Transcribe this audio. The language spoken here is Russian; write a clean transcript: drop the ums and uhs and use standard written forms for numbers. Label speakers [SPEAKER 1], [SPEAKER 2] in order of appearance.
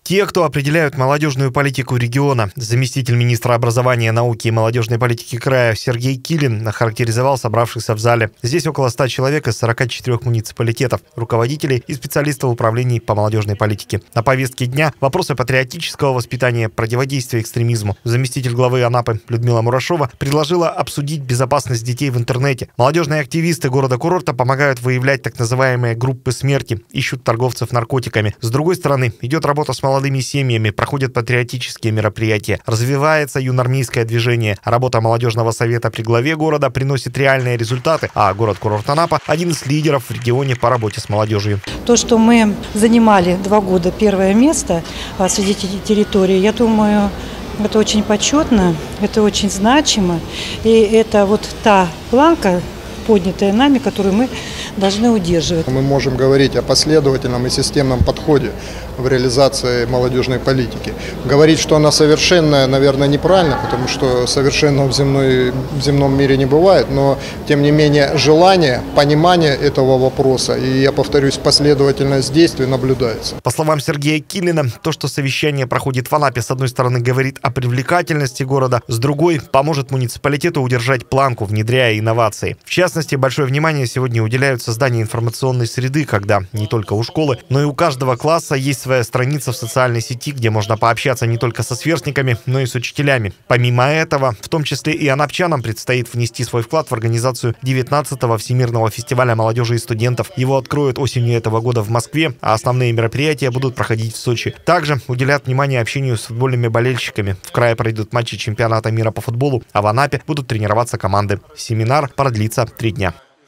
[SPEAKER 1] Те, кто определяют молодежную политику региона. Заместитель министра образования, науки и молодежной политики края Сергей Килин охарактеризовал собравшихся в зале. Здесь около 100 человек из 44 муниципалитетов, руководителей и специалистов управлений по молодежной политике. На повестке дня вопросы патриотического воспитания, противодействия экстремизму. Заместитель главы Анапы Людмила Мурашова предложила обсудить безопасность детей в интернете. Молодежные активисты города-курорта помогают выявлять так называемые группы смерти, ищут торговцев наркотиками. С другой стороны, идет работа с молодыми семьями, проходят патриотические мероприятия, развивается юнармейское движение. Работа молодежного совета при главе города приносит реальные результаты, а город-курорт Анапа – один из лидеров в регионе по работе с молодежью.
[SPEAKER 2] То, что мы занимали 2 года первое место среди территорий, я думаю, это очень почетно, это очень значимо, и это вот та планка, поднятая нами, которую мы должны удерживать.
[SPEAKER 3] Мы можем говорить о последовательном и системном подходе в реализации молодежной политики. Говорить, что она совершенная, наверное, неправильно, потому что совершенного в земном мире не бывает, но, тем не менее, желание, понимание этого вопроса и, я повторюсь, последовательность действий наблюдается.
[SPEAKER 1] По словам Сергея Килина, то, что совещание проходит в Анапе, с одной стороны, говорит о привлекательности города, с другой – поможет муниципалитету удержать планку, внедряя инновации. В частности, большое внимание сегодня уделяют созданию информационной среды, когда не только у школы, но и у каждого класса есть своя страница в социальной сети, где можно пообщаться не только со сверстниками, но и с учителями. Помимо этого, в том числе и анапчанам предстоит внести свой вклад в организацию 19-го Всемирного фестиваля молодежи и студентов. Его откроют осенью этого года в Москве, а основные мероприятия будут проходить в Сочи. Также уделят внимание общению с футбольными болельщиками. В крае пройдут матчи чемпионата мира по футболу, а в Анапе будут тренироваться команды. Семинар продлится 3 дня.